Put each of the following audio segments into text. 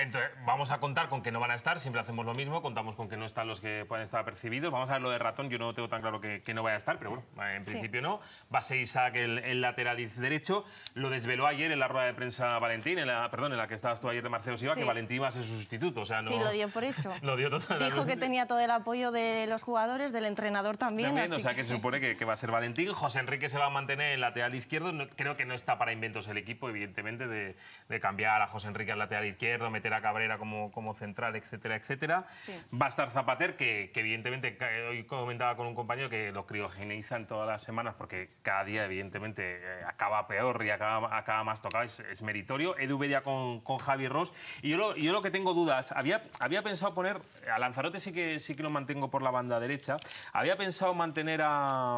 Entonces, vamos a contar con que no van a estar, siempre hacemos lo mismo, contamos con que no están los que pueden estar apercibidos. Vamos a ver lo de Ratón, yo no tengo tan claro que no vaya a estar, pero bueno, en principio no. Va a ser Isaac el lateral derecho. Lo desveló ayer en la rueda de prensa Valentín, en la que estabas tú ayer de Marcelo Silva, que Valentín iba a ser su sustituto. O sea, no... Sí, lo dio por hecho. Lo dio totalmente. Dijo que tenía todo el apoyo de los jugadores, del entrenador también. O sea, que se supone que va a ser Valentín. José Enrique se va a mantener en lateral izquierdo. Creo que no está para inventos el equipo, evidentemente, de cambiar a José Enrique al lateral izquierdo, meter a Cabrera como central, etcétera, etcétera. Sí. Va a estar Zapater, que evidentemente, hoy comentaba con un compañero que lo criogenizan todas las semanas porque cada día, evidentemente, acaba peor y acaba más tocado. Es meritorio. Edu Bedia con Javi Ross. Y yo lo que tengo dudas, había pensado poner, a Lanzarote sí que lo mantengo por la banda derecha, había pensado mantener a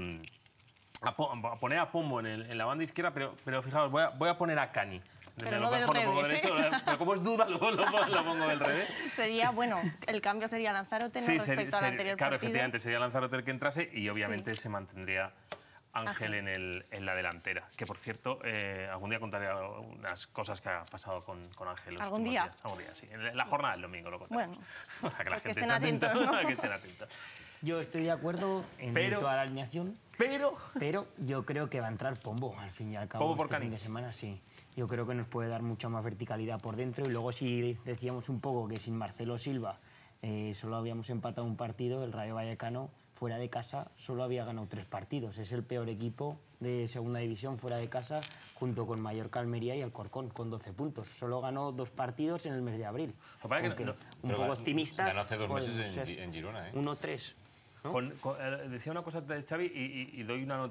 poner a Pombo en la banda izquierda, pero fijaos, voy a poner a Cani. Pero no del revés, derecho, pero como es duda, lo pongo del revés. Sería, bueno, el cambio sería Lanzarote respecto al anterior claro, partido. efectivamente, sería Lanzarote el que entrase y obviamente se mantendría Ángel en la delantera. Que, por cierto, algún día contaré unas cosas que ha pasado con Ángel. ¿Algún día? Algún día, sí. En la jornada del domingo lo contaremos. Bueno, para que la gente estén atentos, ¿no? Para que estén atentos. Yo estoy de acuerdo en toda la alineación, pero yo creo que va a entrar Pombo, al fin y al cabo. ¿Pombo por este Cani? fin de semana, sí. Yo creo que nos puede dar mucha más verticalidad por dentro. Y luego, si decíamos un poco que sin Marcelo Silva solo habíamos empatado un partido, el Rayo Vallecano, fuera de casa, solo había ganado 3 partidos. Es el peor equipo de segunda división fuera de casa, junto con Mallorca, Almería y Alcorcón, con 12 puntos. Solo ganó 2 partidos en el mes de abril. Un poco optimistas. Ganó hace 2 meses en Girona, ¿eh? 1-3. ¿no? Decía una cosa de Xavi y doy una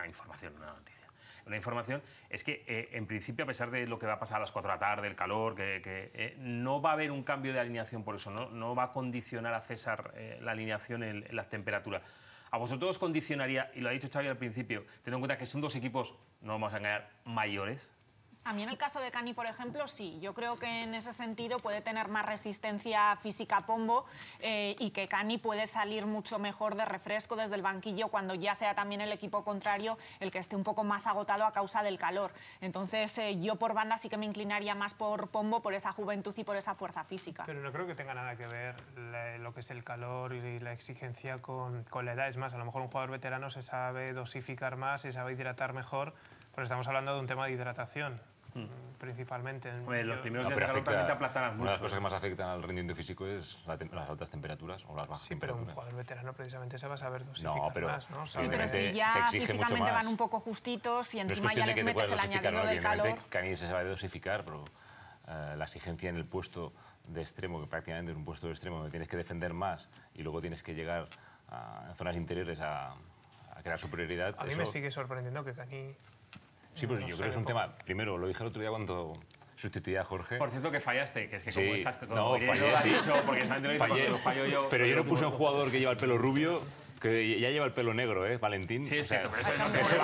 información, es que en principio, a pesar de lo que va a pasar a las 4 de la tarde, el calor, no va a haber un cambio de alineación por eso, no va a condicionar a César la alineación en las temperaturas. A vosotros os condicionaría, y lo ha dicho Xavi al principio, teniendo en cuenta que son 2 equipos, no vamos a engañar, mayores. A mí en el caso de Cani, por ejemplo, sí. Yo creo que en ese sentido puede tener más resistencia física Pombo y que Cani puede salir mucho mejor de refresco desde el banquillo cuando ya sea también el equipo contrario el que esté un poco más agotado a causa del calor. Entonces yo por banda sí que me inclinaría más por Pombo, por esa juventud y por esa fuerza física. Pero no creo que tenga nada que ver lo que es el calor y la exigencia con la edad. Es más, a lo mejor un jugador veterano se sabe dosificar más y sabe hidratar mejor, pero estamos hablando de un tema de hidratación. Principalmente. Los primeros días de calor también te aplastanas mucho. Una de las cosas que más afectan al rendimiento físico es las altas temperaturas o las bajas temperaturas. Pero un jugador veterano precisamente se va a saber dosificar más, ¿no? Sí, pero si ya físicamente van un poco justitos y encima ya les metes el añadido del calor... Cani se sabe dosificar, pero la exigencia en el puesto de extremo, que prácticamente es un puesto de extremo donde tienes que defender más y luego tienes que llegar a zonas interiores a crear superioridad. A mí me sigue sorprendiendo que Cani... Sí, pues yo creo que es un tema... Primero, lo dije el otro día cuando sustituía a Jorge. Por cierto, que fallaste, que es que como sí, estás... No, fallé, sí. Porque fallo yo. Pero yo no puse a un jugador que lleva el pelo rubio, que ya lleva el pelo negro, ¿eh? Valentín. Sí, es cierto, pero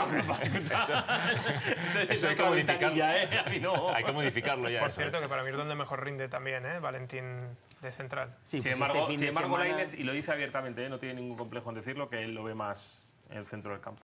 eso hay que modificarlo. Hay que modificarlo ya. Por cierto, que para mí es donde mejor rinde también, Valentín de central. Sí, sin embargo, Lainez, y lo dice abiertamente, no tiene ningún complejo en decirlo, que él lo ve más en el centro del campo.